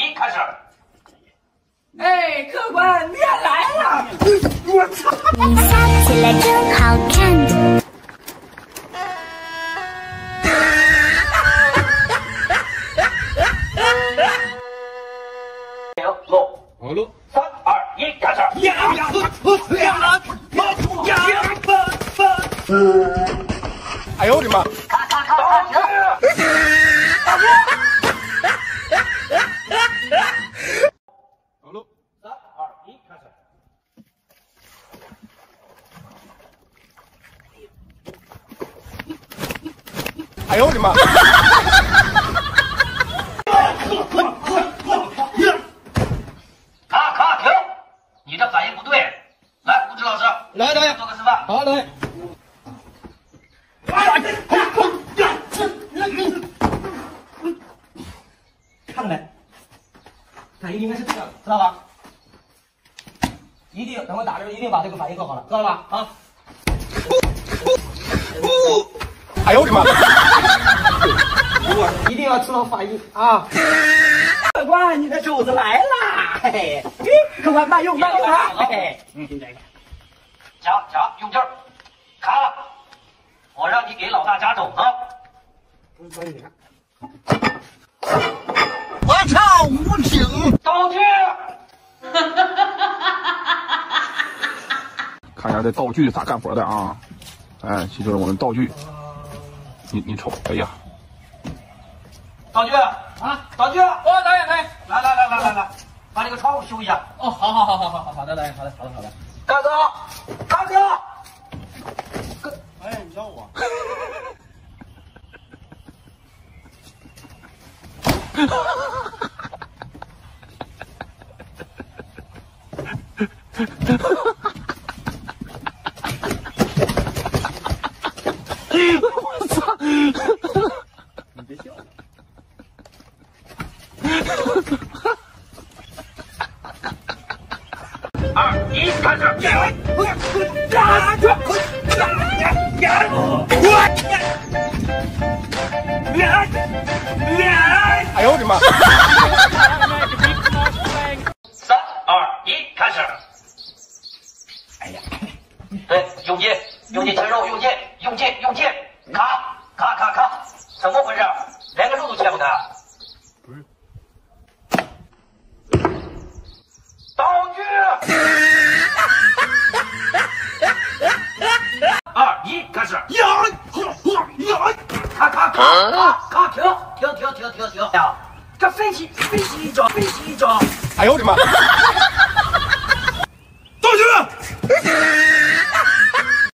一，开始。 哎，客官，面来了！我操！ 你笑起来真好看。 录。 好录。 3、2、1，开始。 哎呦我的妈！好录。 3、2、1，开始。 哎呦我的妈！ 卡，停！你这反应不对。来，物质老师， 来， 做个示范。 好来。 看到没？反应应该是这样，知道吧？一定等我打的时候，一定把这个反应做好了，知道吧？啊！ 哎呦我的妈！ 一定要知道反应啊！客官，你的肘子来啦！嘿，客官慢用啊！嘿， 夹，用劲儿。卡了，我让你给老大夹肘子。 我操，无情！ 道具。 看一下这道具咋干活的啊！哎，这就是我们道具。你瞅，哎呀， 道具啊，道具！ 哦，导演可以。 来，把这个窗户修一下。 哦，好的，导演，好的。 大哥， 哎，你叫我。我操！你别笑。 2、1，开始。 哎呦我的妈 ！3、2、1，开始。哎呀，对，用劲切肉，用劲，卡，怎么回事？连个肉都切不开。 不是。 道具。2、1，开始。卡，停！这飞起一招。 哎呦我的妈！